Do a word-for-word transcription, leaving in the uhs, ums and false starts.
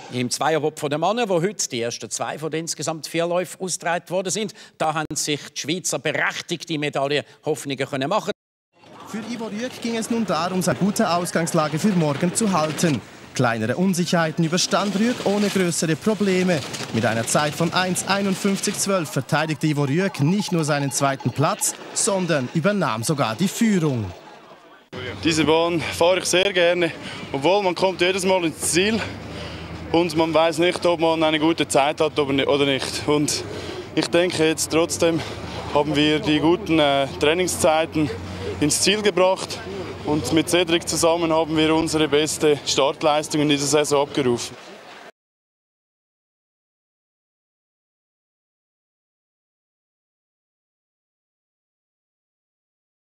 Im Zweierbob der Männer, wo heute die ersten zwei von den insgesamt vier Läufen ausgetragen worden sind, da haben sich die Schweizer berechtigte Medaille Hoffnungen können machen. Für Ivo Rüegg ging es nun darum, seine gute Ausgangslage für morgen zu halten. Kleinere Unsicherheiten überstand Rüegg ohne größere Probleme. Mit einer Zeit von eins einundfünfzig zwölf verteidigte Ivo Rüegg nicht nur seinen zweiten Platz, sondern übernahm sogar die Führung. Diese Bahn fahre ich sehr gerne, obwohl man kommt jedes Mal ins Ziel und man weiß nicht, ob man eine gute Zeit hat oder nicht. Und ich denke jetzt trotzdem haben wir die guten äh, Trainingszeiten ins Ziel gebracht und mit Cedric zusammen haben wir unsere beste Startleistung in dieser Saison abgerufen.